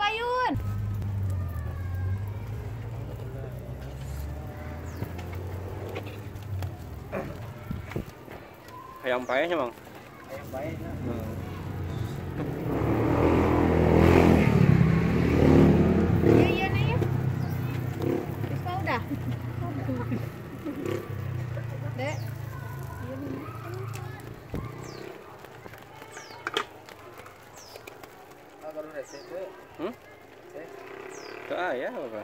Payun. Ayam payahnya, Mang. Ayam payahnya. Iya nih. Bisa udah. Dek. Iya nih. Kalau resep itu. Itu ayah apa?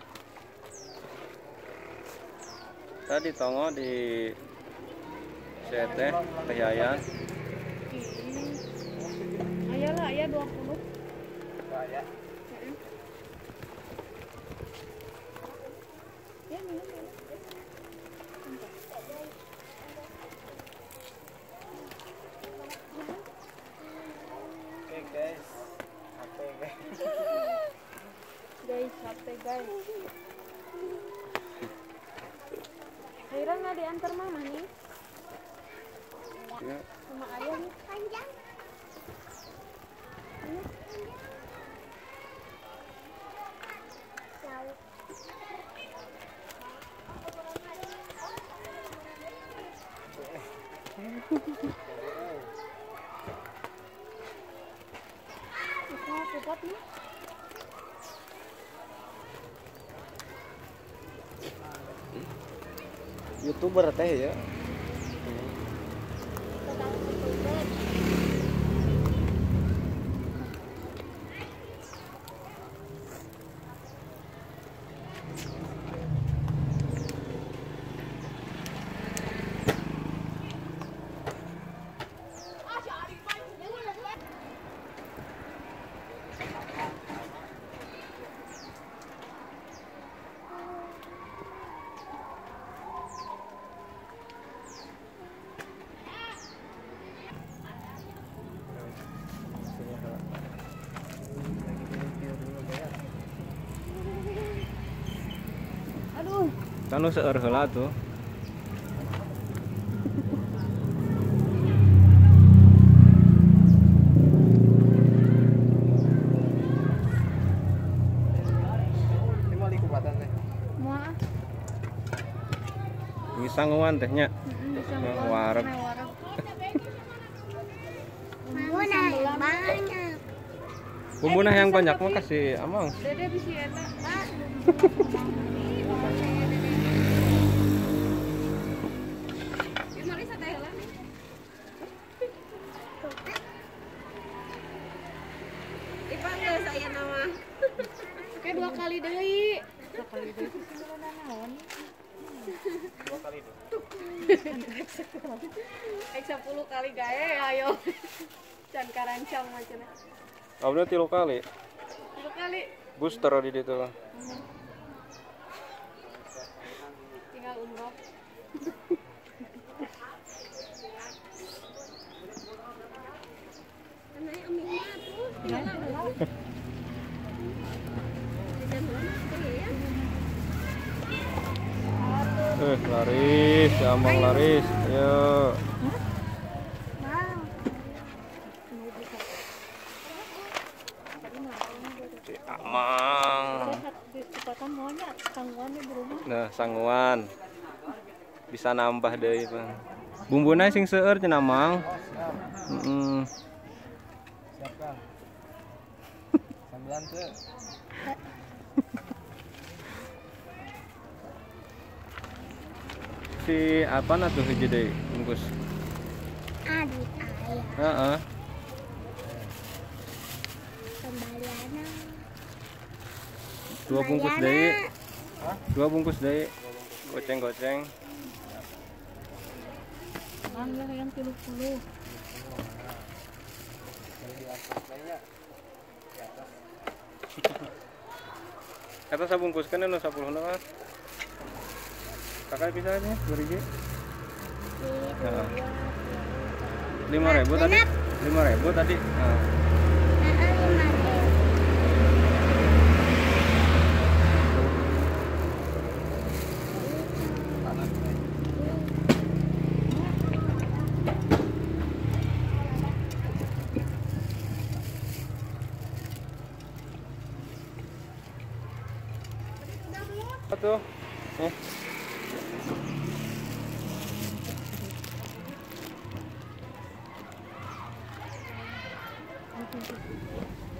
Tadi tongo di CT Teh Yayan. Ayah lah, ayah 20. Ayah. Ya minum. Oke guys. Oke guys. Guys, sate guys. Kira nggak diantar mama nih? Ya. Sama ayah nih. Panjang. Cepat nih. YouTuber teh ya. Aduh. Kan seueur heula tuh. Ini mau likupatan teh. Moal. Ini sanguan tehnya. Bisa Wareg. banyak. Bumbuna yang banyak mah kasih Amang. Dede bisa eta. Dipanggil saya nama. Kayak 2 kali deui. 2 kali deui itu sebenarnya naon? 2 kali itu. Ek 10 kali gawe ayo. Can karancang macana. Oh, bener 3 kali. 10 kali. Booster di ditu lah. Tinggal umroh. Anaknya aminnya tuh tinggal lagi. Dan ya. Laris, Amang laris. Ayo. Si Amang. Nah, sanguan. Bisa nambah deui, Bang. Bumbuna sing seueur cenah Mang. Heeh. Siap Kang. Sambilan tuh. Si apa nah tuh hiji deui bungkus? Adik ayah Heeh. kembaliannya. 2 bungkus deui. 2 bungkus deui. Goceng-goceng. Mangga yang 30. Di atas lainnya. Di atas. Kata sabungkus kan anu 10 na Mas. Kakak bisa aja 2 hiji. Heeh. 5.000 tadi. 5.000 tadi. Nah. Tuh. Nih.